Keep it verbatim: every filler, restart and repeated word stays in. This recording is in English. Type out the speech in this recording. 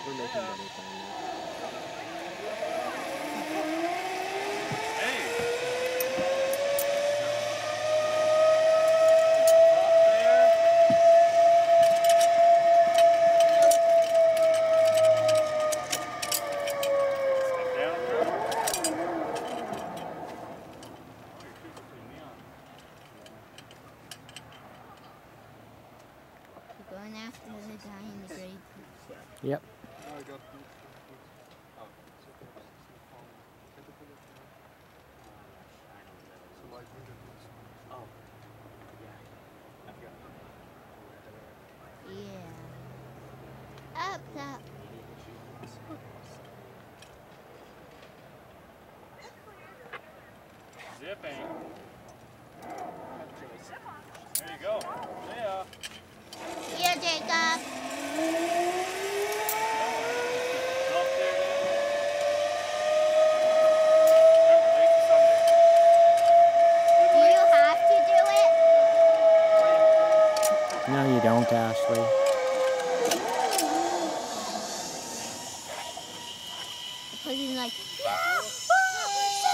We're making better time Going after the guy in the grade. Yep. Yeah. Up, up. Zipping. There you go. Yeah. Here, Jacob. Do you have to do it? No, you don't, Ashley. Because he's like, no,